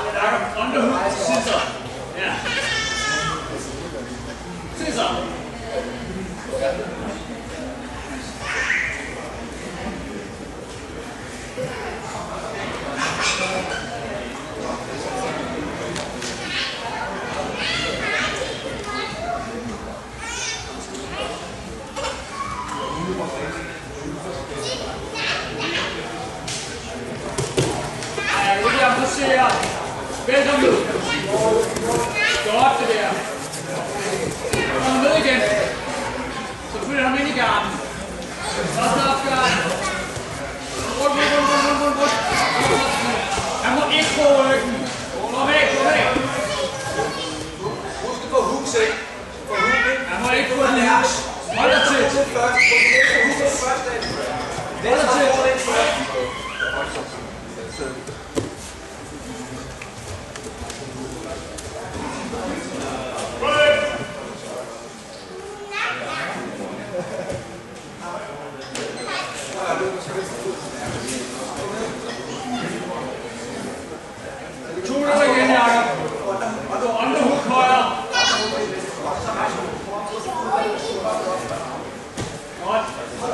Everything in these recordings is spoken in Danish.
Jakob, underhook, scissor. Ja. Scissor. William, passerer. Velkommen nu. Godt det der. Kom med igen. Så følger ham ind i garden. Første opgave. Rundt. Han må ikke på ryggen. Kom væk. Husk på hooks, ikke? Han må ikke på den her. Hold dig til. Hold dig til. To minutter igen, Jakob. Og du underhook højere. Godt.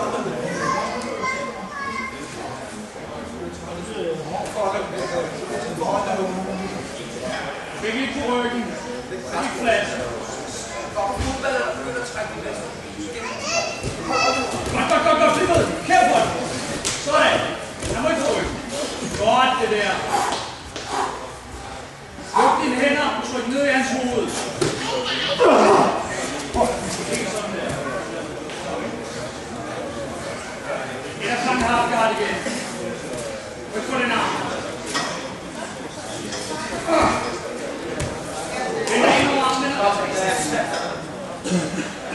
Fik ikke på ryggen. Ikke plads. Godt. Slippet. Kære på den. Sådan. Han må ikke på ryggen. Godt det der. Luk dine hænder og tryk ned i hans hoved. Ikke sådan der. Eller sådan half guard igen. Ryk på den arm. Vender ind over armen.